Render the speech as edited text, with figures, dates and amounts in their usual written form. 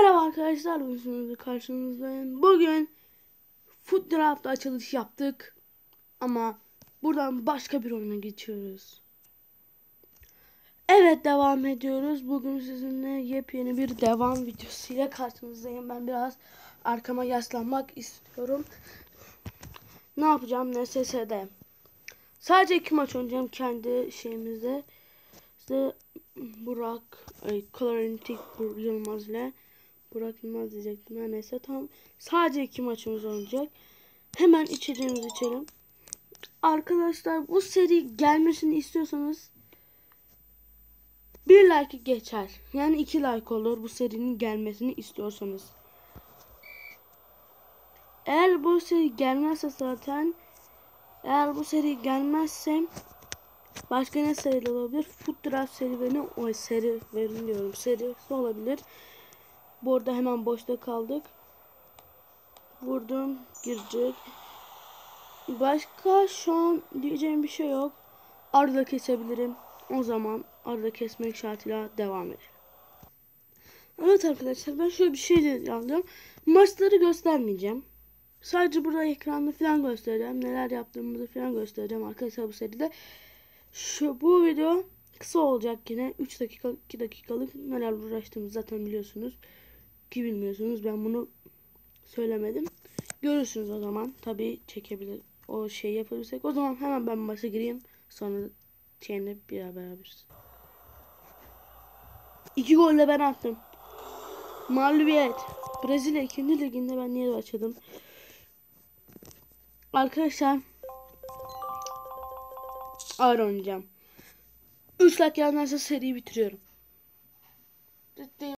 Merhaba arkadaşlar, bugün karşınızdayım. Bugün Foot Draft'ta açılış yaptık ama buradan başka bir oyuna geçiyoruz. Evet, devam ediyoruz. Bugün sizinle yepyeni bir devam videosuyla karşınızdayım. Ben biraz arkama yaslanmak istiyorum. Ne yapacağım? NSS'de. Sadece 2 maç oynayacağım kendi şeyimizde. İşte Clarentik Yılmaz ile Burak Yılmaz diyecektim. Her neyse, tam sadece 2 maçımız olacak. Hemen içeceğimizi içelim. Arkadaşlar, bu seri gelmesini istiyorsanız 1 like geçer. Yani 2 like olur bu serinin gelmesini istiyorsanız. Eğer bu seri gelmezse başka ne seri olabilir? Foot Draft serisi olabilir. Bu arada hemen boşta kaldık. Vurdum, girecek. Başka şu an diyeceğim bir şey yok. Arada kesebilirim. O zaman arada kesmek şartıyla devam edelim. Evet arkadaşlar, ben şöyle bir şey yapacağım. Maçları göstermeyeceğim. Sadece burada ekranda falan göstereceğim. Neler yaptığımızı falan göstereceğim arkadaşlar bu seride. Bu video kısa olacak yine. 3 dakika 2 dakikalık neler uğraştığımızı zaten biliyorsunuz. Ki bilmiyorsunuz, ben bunu söylemedim. Görürsünüz o zaman. Tabii çekebilir. O şeyi yapabilirsek. O zaman hemen ben maça gireyim. Sonra şeyini beraberiz. 2 golle ben attım. Mağlubiyet. Brezilya 2. liginde ben niye başladım? Arkadaşlar, ağır oynayacağım. 3 like gelmezse seriyi bitiriyorum.